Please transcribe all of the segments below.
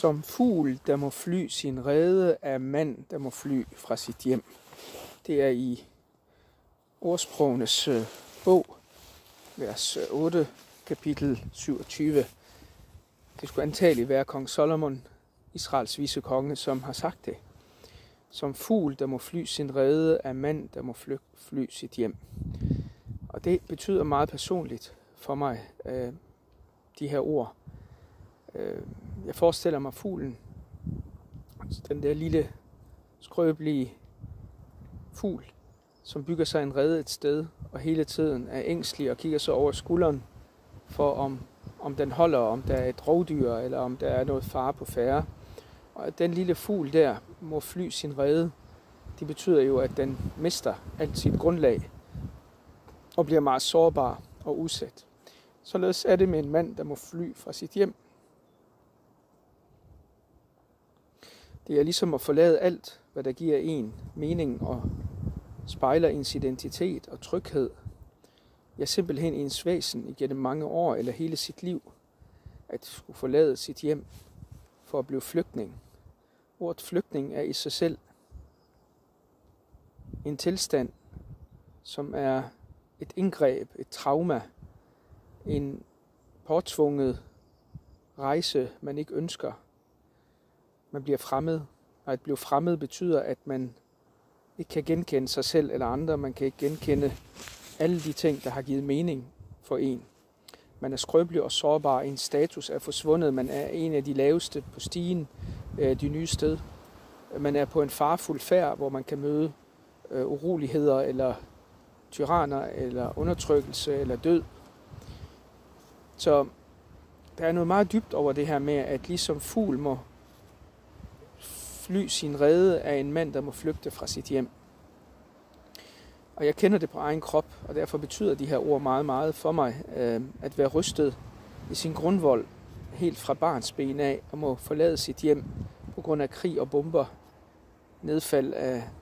Som fugl, der må fly sin rede, er mand, der må fly fra sit hjem. Det er i Ordsprogenes bog, vers 8, kapitel 27. Det skulle antageligt være kong Solomon, Israels vise konge, som har sagt det. Som fugl, der må fly sin rede, er mand, der må fly sit hjem. Og det betyder meget personligt for mig, de her ord. Jeg forestiller mig fuglen, den der lille, skrøbelige fugl, som bygger sig en rede et sted, og hele tiden er ængstelig og kigger så over skulderen, for om den holder, om der er et rovdyr, eller om der er noget fare på færde. Og at den lille fugl der må fly sin rede, det betyder jo, at den mister alt sit grundlag, og bliver meget sårbar og udsat. Således er det med en mand, der må fly fra sit hjem. Det er ligesom at forlade alt, hvad der giver en mening og spejler ens identitet og tryghed. Ja, simpelthen ens væsen igennem mange år eller hele sit liv, at skulle forlade sit hjem for at blive flygtning. Ordet flygtning er i sig selv en tilstand, som er et indgreb, et trauma, en påtvunget rejse, man ikke ønsker. Man bliver fremmed, og at blive fremmed betyder, at man ikke kan genkende sig selv eller andre. Man kan ikke genkende alle de ting, der har givet mening for en. Man er skrøbelig og sårbar. En status er forsvundet. Man er en af de laveste på stigen, de nye sted. Man er på en farfuld færd, hvor man kan møde uroligheder eller tyranner eller undertrykkelse eller død. Så der er noget meget dybt over det her med, at ligesom fugl må fly sin rede af en mand, der må flygte fra sit hjem. Og jeg kender det på egen krop, og derfor betyder de her ord meget, meget for mig, at være rystet i sin grundvold helt fra barnsben af, og må forlade sit hjem på grund af krig og bomber, nedfald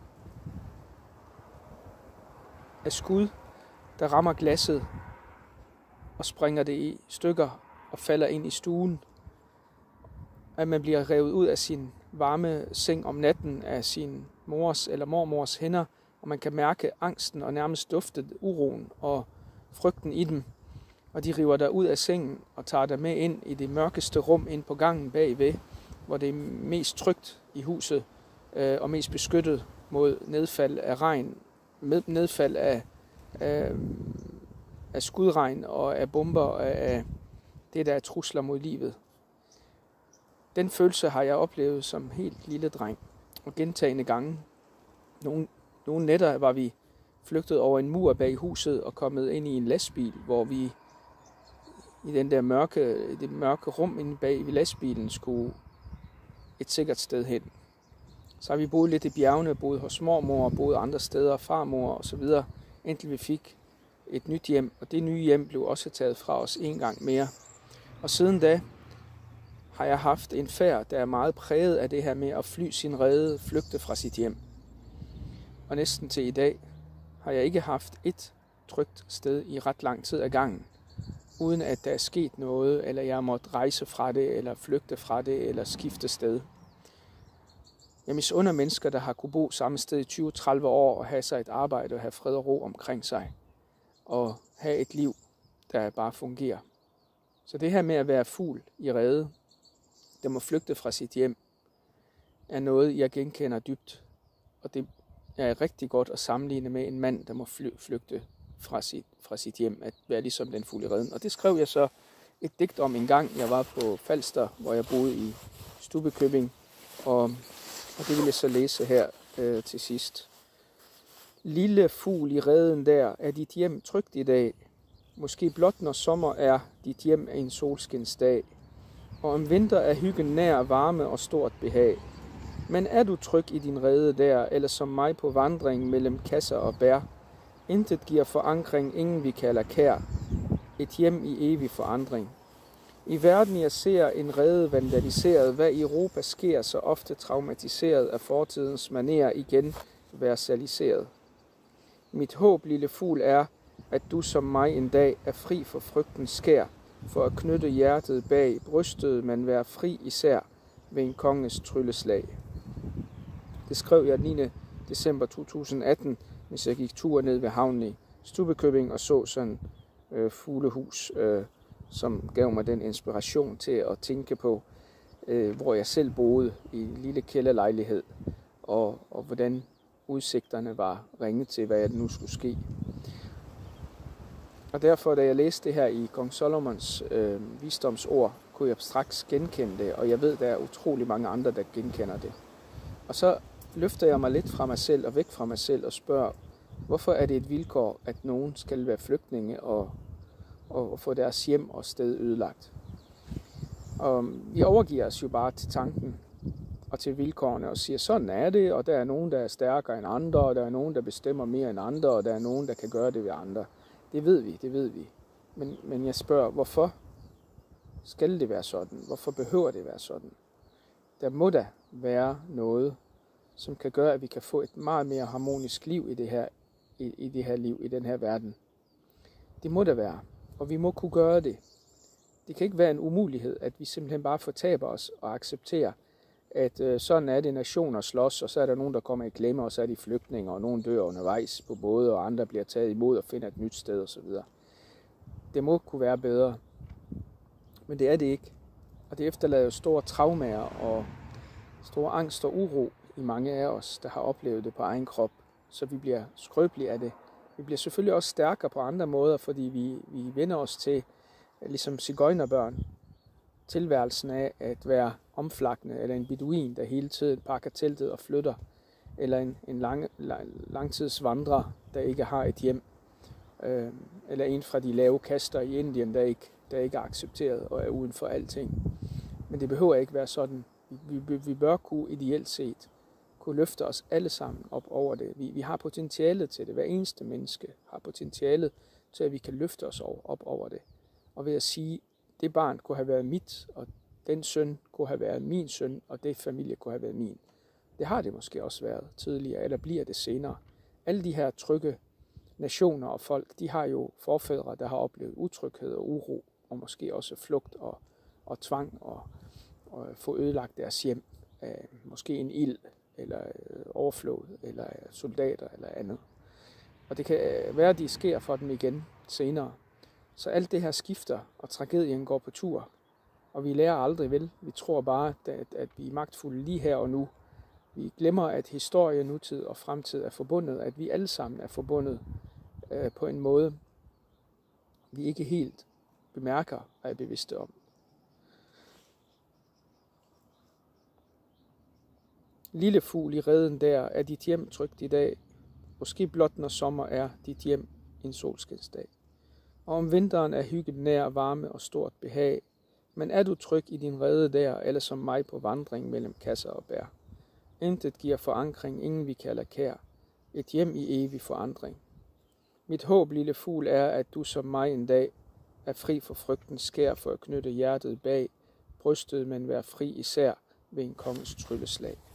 af skud, der rammer glasset og springer det i stykker og falder ind i stuen. At man bliver revet ud af sin varme seng om natten af sin mors eller mormors hænder, og man kan mærke angsten og nærmest dufte uroen og frygten i dem. Og de river dig ud af sengen og tager dig med ind i det mørkeste rum ind på gangen bagved, hvor det er mest trygt i huset og mest beskyttet mod nedfald af regn, nedfald af skudregn og af bomber og af det, der er trusler mod livet. Den følelse har jeg oplevet som helt lille dreng, og gentagne gange. Nogle nætter var vi flygtet over en mur bag huset og kommet ind i en lastbil, hvor vi i det mørke rum inde bag ved lastbilen skulle et sikkert sted hen. Så har vi boet lidt i bjergene, boet hos mormor, boet andre steder, farmor og så videre, indtil vi fik et nyt hjem, og det nye hjem blev også taget fra os en gang mere. Og siden da har jeg haft en færd, der er meget præget af det her med at fly sin rede, flygte fra sit hjem. Og næsten til i dag har jeg ikke haft et trygt sted i ret lang tid ad gangen, uden at der er sket noget, eller jeg måtte rejse fra det, eller flygte fra det, eller skifte sted. Jeg misunder mennesker, der har kunnet bo samme sted i 20-30 år, og have sig et arbejde og have fred og ro omkring sig, og have et liv, der bare fungerer. Så det her med at være fugl i rede, der må flygte fra sit hjem, er noget, jeg genkender dybt. Og det er rigtig godt at sammenligne med en mand, der må flygte fra sit hjem, at være ligesom den fugl i reden. Og det skrev jeg så et digt om en gang. Jeg var på Falster, hvor jeg boede i Stubbekøbing, og det vil jeg så læse her til sidst. Lille fugl i reden der, er dit hjem trygt i dag. Måske blot når sommer er dit hjem en solskinsdag. Og om vinter er hyggen nær, varme og stort behag. Men er du tryg i din rede der, eller som mig på vandring mellem kasser og bær? Intet giver forankring, ingen vi kalder kær. Et hjem i evig forandring. I verden jeg ser en rede vandaliseret, hvad i Europa sker så ofte traumatiseret af fortidens manér igen versaliseret. Mit håb, lille fugl, er, at du som mig en dag er fri for frygtens skær, for at knytte hjertet bag brystet, men være fri især, ved en konges trylleslag. Det skrev jeg 9. december 2018, hvis jeg gik tur ned ved havnen i Stubbekøbing og så sådan fuglehus, som gav mig den inspiration til at tænke på, hvor jeg selv boede i en lille kælderlejlighed, og hvordan udsigterne var ringe til, hvad jeg nu skulle ske. Og derfor, da jeg læste det her i Kong Solomons visdomsord, kunne jeg straks genkende det, og jeg ved, der er utrolig mange andre, der genkender det. Og så løfter jeg mig lidt fra mig selv og væk fra mig selv og spørger, hvorfor er det et vilkår, at nogen skal være flygtninge og få deres hjem og sted ødelagt? Og vi overgiver os jo bare til tanken og til vilkårene og siger, sådan er det, og der er nogen, der er stærkere end andre, og der er nogen, der bestemmer mere end andre, og der er nogen, der kan gøre det ved andre. Det ved vi. Men jeg spørger, hvorfor skal det være sådan? Hvorfor behøver det være sådan? Der må da være noget, som kan gøre, at vi kan få et meget mere harmonisk liv i det her liv, i den her verden. Det må der være, og vi må kunne gøre det. Det kan ikke være en umulighed, at vi simpelthen bare fortaber os og accepterer, at sådan er det, nationer slås, og så er der nogen, der kommer i klemme, og så er de flygtninge, og nogen dør undervejs på både, og andre bliver taget imod og finder et nyt sted osv. Det må kunne være bedre, men det er det ikke. Og det efterlader jo store traumer og stor angst og uro i mange af os, der har oplevet det på egen krop, så vi bliver skrøbelige af det. Vi bliver selvfølgelig også stærkere på andre måder, fordi vi vender os til, ligesom sigøjnerbørn, tilværelsen af at være omflakkende, eller en beduin, der hele tiden pakker teltet og flytter, eller en langtidsvandrer, der ikke har et hjem, eller en fra de lave kaster i Indien, der ikke er accepteret og er uden for alting. Men det behøver ikke være sådan. Vi bør kunne ideelt set kunne løfte os alle sammen op over det. Vi har potentialet til det. Hver eneste menneske har potentialet til, at vi kan løfte os op over det. Og ved at sige, det barn kunne have været mit, og den søn kunne have været min søn, og det familie kunne have været min. Det har det måske også været tidligere, eller bliver det senere. Alle de her trygge nationer og folk, de har jo forfædre, der har oplevet utryghed og uro, og måske også flugt og tvang, og få ødelagt deres hjem. Måske en ild, eller overflod, eller soldater, eller andet. Og det kan være, at de sker for dem igen senere. Så alt det her skifter, og tragedien går på tur. Og vi lærer aldrig vel. Vi tror bare, at vi er magtfulde lige her og nu. Vi glemmer, at historie, nutid og fremtid er forbundet, at vi alle sammen er forbundet på en måde, vi ikke helt bemærker og er bevidste om. Lille fugl i reden der, er dit hjem trygt i dag. Måske blot når sommer er dit hjem en solskinsdag. Og om vinteren er hygget nær, varme og stort behag. Men er du tryg i din rede der, eller som mig på vandring mellem kasser og bær? Intet giver forankring, ingen vi kalder kær. Et hjem i evig forandring. Mit håb, lille fugl, er, at du som mig en dag er fri for frygtens skær for at knytte hjertet bag brystet, men være fri især ved en konges trylleslag.